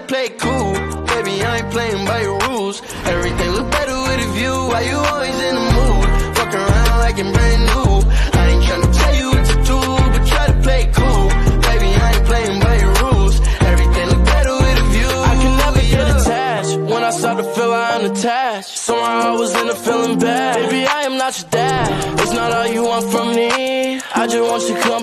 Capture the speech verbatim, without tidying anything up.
play it cool. Baby, I ain't playing by your rules. Everything look better with a view. Why you always in the mood? Fuck around like you're brand new. I ain't tryna tell you what to do, but try to play it cool. Baby, I ain't playing by your rules. Everything look better with a view. I can never get attached. When I start to feel I unattached, somehow I was in a feeling bad. Baby, I am not your dad. It's not all you want from me. I just want you close.